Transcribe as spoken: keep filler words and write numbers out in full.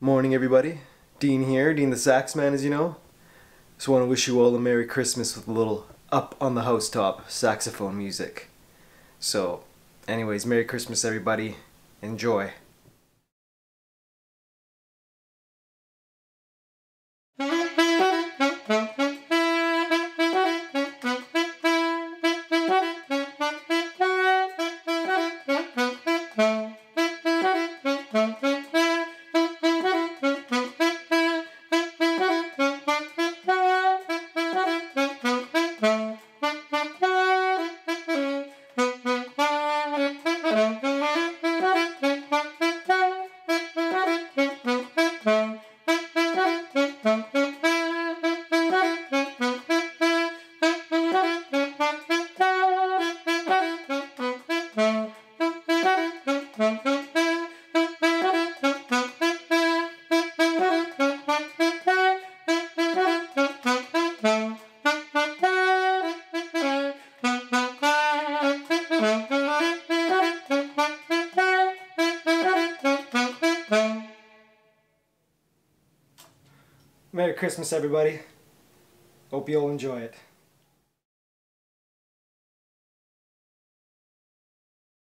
Morning everybody, Dean here, Dean the Saxman as you know. Just want to wish you all a Merry Christmas with a little up on the housetop saxophone music. So anyways, Merry Christmas everybody, enjoy. Merry Christmas everybody. Hope you all enjoy it.